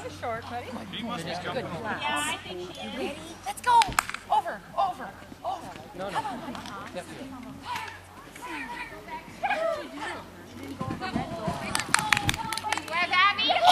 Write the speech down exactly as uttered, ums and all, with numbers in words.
was short, buddy. He must be jumping over. Yeah, I think she is. Ready? Let's go. Over, over, over. No, no. Come on. That's it. Where's Abby?